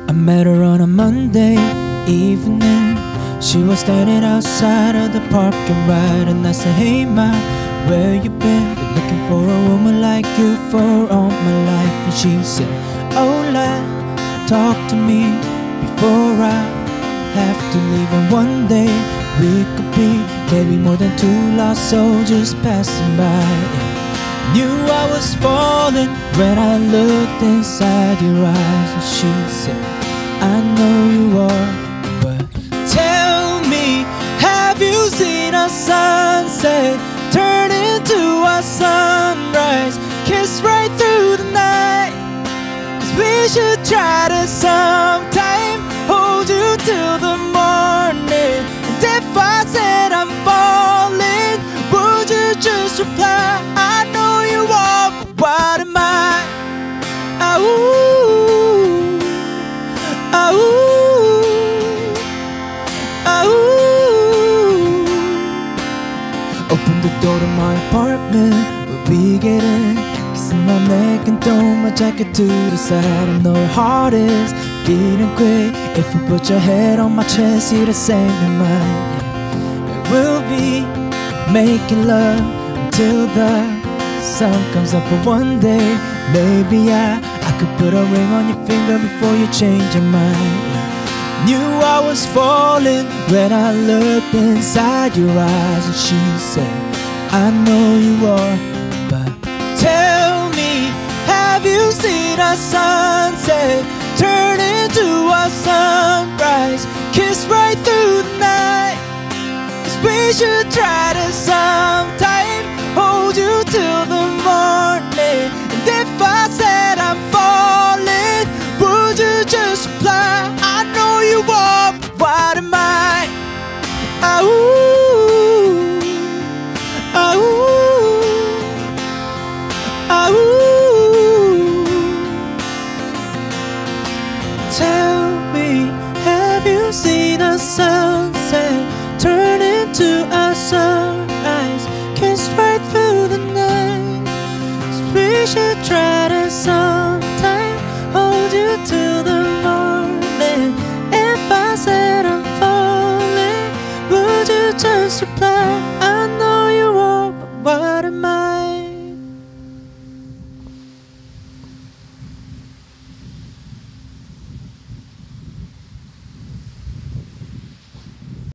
I met her on a Monday evening. She was standing outside of the parking lot, and I said, "Hey ma, where you been? Been looking for a woman like you for all my life." And she said, "Oh lad, talk to me before I have to leave. And one day we could be maybe more than two lost soldiers passing by." Knew I was falling when I looked inside your eyes. And she said, "I know you are, but tell me, have you seen a sunset turn into a sunrise, kiss right through the night? 'Cause we should try to sometime hold you till the morning. And if I said I'm falling, would you just reply, I know you are, but what am I? Ah, ooh, ah, ooh, ah, ooh. Open the door to my apartment where we get in, kissing my neck and throw my jacket to the side. I know your heart is beating quick. If you put your head on my chest, you're the same in mine. And we'll be making love until the sun comes up. But one day, maybe I could put a ring on your finger before you change your mind. Knew I was falling when I looked inside your eyes. And she said, "I know you are, but tell me, have you seen a sunset turn into a sunrise, kiss right through the night? 'Cause we should try to sometime hold you till the morning. And if I said I'm falling, would you just reply, I know you are, but what am I? Ah, ooh, ah, ooh, ah, ooh. Tell me, have you seen a sunset turn into a sunrise, kiss right through the night? 'Cause we should try to sometime hold you till the morning. If I said I'm falling, would you just reply, I know you won't, but why?"